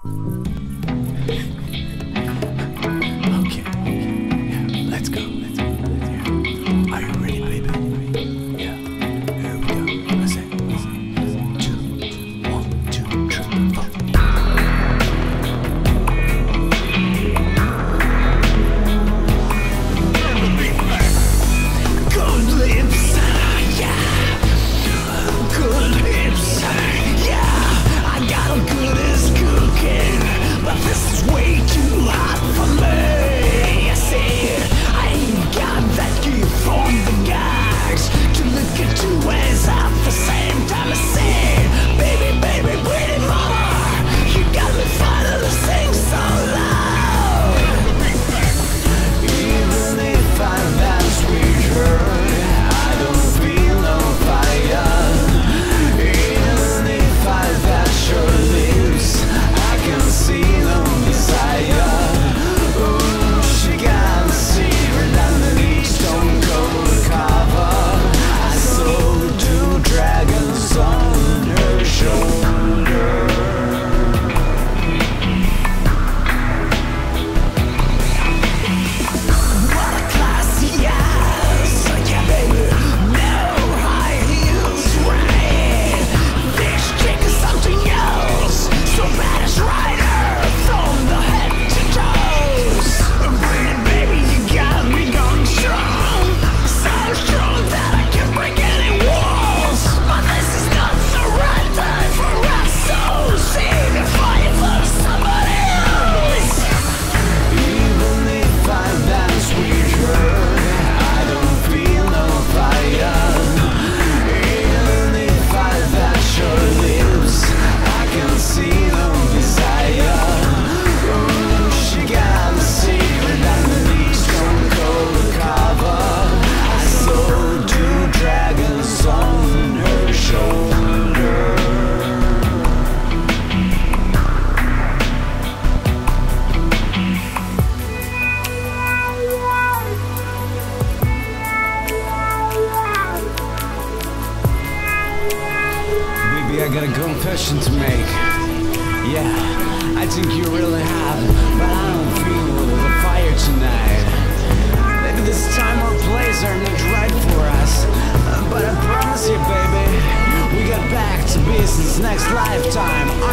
Okay. Yeah, let's go. Yeah. Are you ready, baby? Yeah. Here we go. Let's say 1, 2, 1, 2, 3, 4. Good lips, yeah. Good lips, yeah. I got them good as cooking, but this is way too hot for me. I said I ain't got that gift from the guys to look at two ways at the same time. I said, baby, baby, pretty mama, you got me finally sing so loud. Even if I dance with her, I don't feel no fire. Even if I touch her lips, I can see no desire. Ooh, she got a secret underneath stone cold cover. I saw 2 dragons on her shoulder. What a classy ass, yeah baby, no high heels, right? This chick is something else, so bad it's right her from the head to toes. Pretty baby, you got me going strong, so strong that I can break any walls. But this is not the right time for us, so save your fire for somebody else. Even if I dance with her, I don't feel no fire. Even if I touch her lips, I can see no desire. Ooh, she got a secret underneath stone cold cover. I saw 2 dragons on her shoulder. Baby, I got a confession to make. Yeah, I think you really have, but I don't feel the fire tonight. Maybe this time or place are not right for us, but I promise you, baby, we get back to business next lifetime.